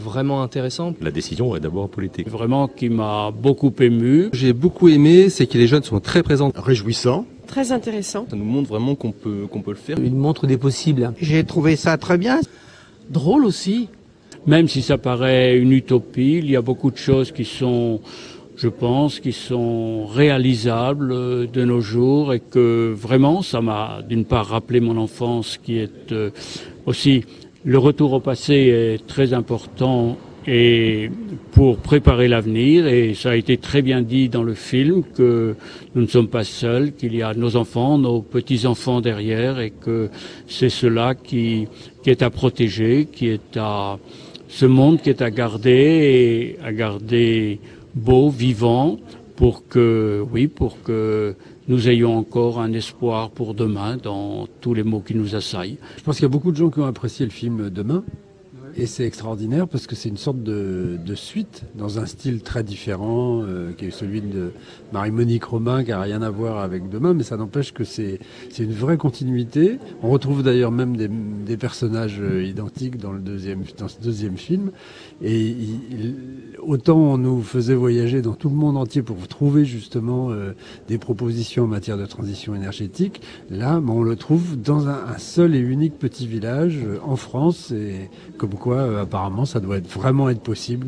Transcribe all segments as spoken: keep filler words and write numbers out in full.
Vraiment intéressant. La décision est d'abord politique. Vraiment qui m'a beaucoup ému. J'ai beaucoup aimé, c'est que les jeunes sont très présents. Réjouissant. Très intéressant. Ça nous montre vraiment qu'on peut, qu'on peut le faire. Il montre des possibles. J'ai trouvé ça très bien. Drôle aussi. Même si ça paraît une utopie, il y a beaucoup de choses qui sont, je pense, qui sont réalisables de nos jours et que vraiment, ça m'a d'une part rappelé mon enfance qui est euh, aussi, le retour au passé est très important et pour préparer l'avenir, et ça a été très bien dit dans le film que nous ne sommes pas seuls, qu'il y a nos enfants, nos petits-enfants derrière et que c'est cela qui, qui est à protéger, qui est à, ce monde qui est à garder et à garder beau, vivant, pour que, oui, pour que nous ayons encore un espoir pour demain dans tous les maux qui nous assaillent. Je pense qu'il y a beaucoup de gens qui ont apprécié le film Demain. Et c'est extraordinaire parce que c'est une sorte de, de suite dans un style très différent euh, qui est celui de Marie-Monique Robin, qui n'a rien à voir avec Demain, mais ça n'empêche que c'est c'est une vraie continuité. On retrouve d'ailleurs même des, des personnages identiques dans le deuxième dans ce deuxième film. Et il, autant on nous faisait voyager dans tout le monde entier pour trouver justement euh, des propositions en matière de transition énergétique, là ben, on le trouve dans un, un seul et unique petit village euh, en France, et comme quoi euh, apparemment ça doit être, vraiment être possible.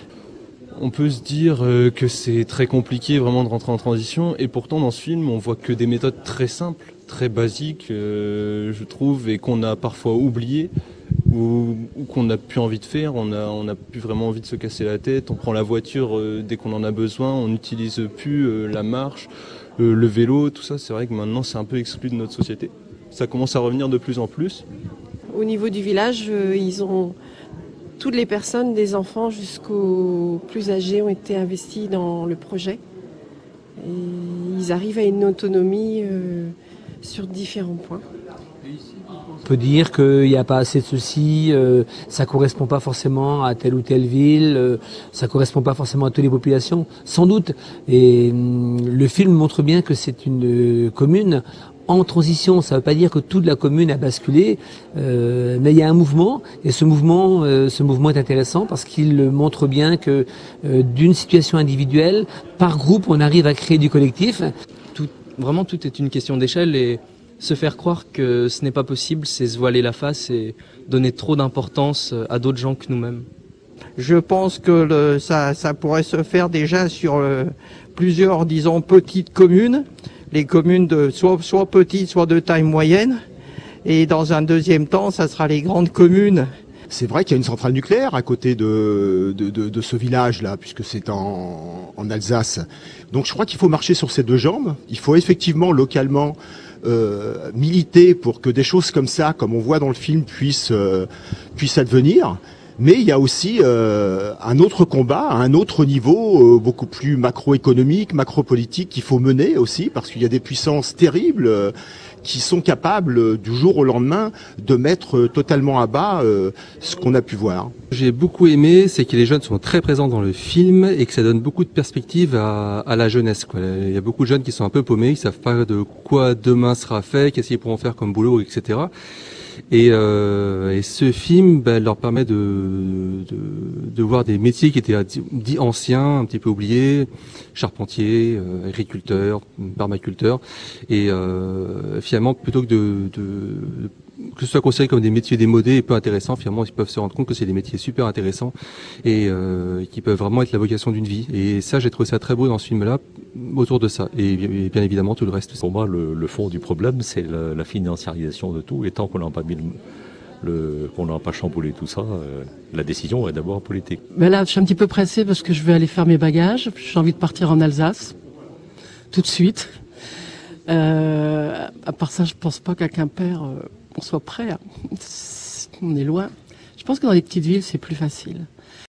On peut se dire euh, que c'est très compliqué vraiment de rentrer en transition, et pourtant dans ce film on voit que des méthodes très simples, très basiques, euh, je trouve, et qu'on a parfois oubliées. Ou, ou qu'on n'a plus envie de faire, on a, on a plus vraiment envie de se casser la tête, on prend la voiture euh, dès qu'on en a besoin, on n'utilise plus euh, la marche, euh, le vélo, tout ça, c'est vrai que maintenant c'est un peu exclu de notre société. Ça commence à revenir de plus en plus. Au niveau du village, euh, ils ont toutes les personnes, des enfants jusqu'aux plus âgés, ont été investis dans le projet. Et ils arrivent à une autonomie euh, sur différents points. On peut dire qu'il n'y a pas assez de ceci, euh, ça correspond pas forcément à telle ou telle ville, euh, ça correspond pas forcément à toutes les populations, sans doute. Et hum, le film montre bien que c'est une euh, commune en transition. Ça ne veut pas dire que toute la commune a basculé, euh, mais il y a un mouvement, et ce mouvement, euh, ce mouvement est intéressant parce qu'il montre bien que euh, d'une situation individuelle, par groupe, on arrive à créer du collectif. Tout, vraiment, tout est une question d'échelle, et se faire croire que ce n'est pas possible, c'est se voiler la face et donner trop d'importance à d'autres gens que nous-mêmes. Je pense que le, ça, ça pourrait se faire déjà sur euh, plusieurs, disons, petites communes. Les communes de soit, soit petites, soit de taille moyenne. Et dans un deuxième temps, ça sera les grandes communes. C'est vrai qu'il y a une centrale nucléaire à côté de, de, de, de ce village-là, puisque c'est en, en Alsace. Donc je crois qu'il faut marcher sur ces deux jambes. Il faut effectivement, localement, euh, militer pour que des choses comme ça, comme on voit dans le film, puissent, euh, puissent advenir. Mais il y a aussi euh, un autre combat, à un autre niveau, euh, beaucoup plus macroéconomique, macropolitique, qu'il faut mener aussi, parce qu'il y a des puissances terribles euh, qui sont capables, euh, du jour au lendemain, de mettre euh, totalement à bas euh, ce qu'on a pu voir. J'ai beaucoup aimé, c'est que les jeunes sont très présents dans le film et que ça donne beaucoup de perspectives à, à la jeunesse, quoi. Il y a beaucoup de jeunes qui sont un peu paumés, ils savent pas de quoi demain sera fait, qu'est-ce qu'ils pourront faire comme boulot, et cetera. Et, euh, et ce film ben, leur permet de, de, de voir des métiers qui étaient dits anciens, un petit peu oubliés, charpentier, euh, agriculteur, permaculteur, et euh, finalement plutôt que de, de que ce soit considéré comme des métiers démodés et peu intéressants, finalement ils peuvent se rendre compte que c'est des métiers super intéressants et euh, qui peuvent vraiment être la vocation d'une vie. Et ça, j'ai trouvé ça très beau dans ce film-là, autour de ça. Et, et bien évidemment tout le reste. Pour moi, le, le fond du problème, c'est la, la financiarisation de tout. Et tant qu'on n'a pas mis le, le qu'on n'a pas chamboulé tout ça, euh, la décision est d'abord politique. Mais là, je suis un petit peu pressée parce que je vais aller faire mes bagages. J'ai envie de partir en Alsace tout de suite. Euh, à part ça, je pense pas qu'à Quimper euh, on soit prêt. On est loin. Je pense que dans les petites villes, c'est plus facile.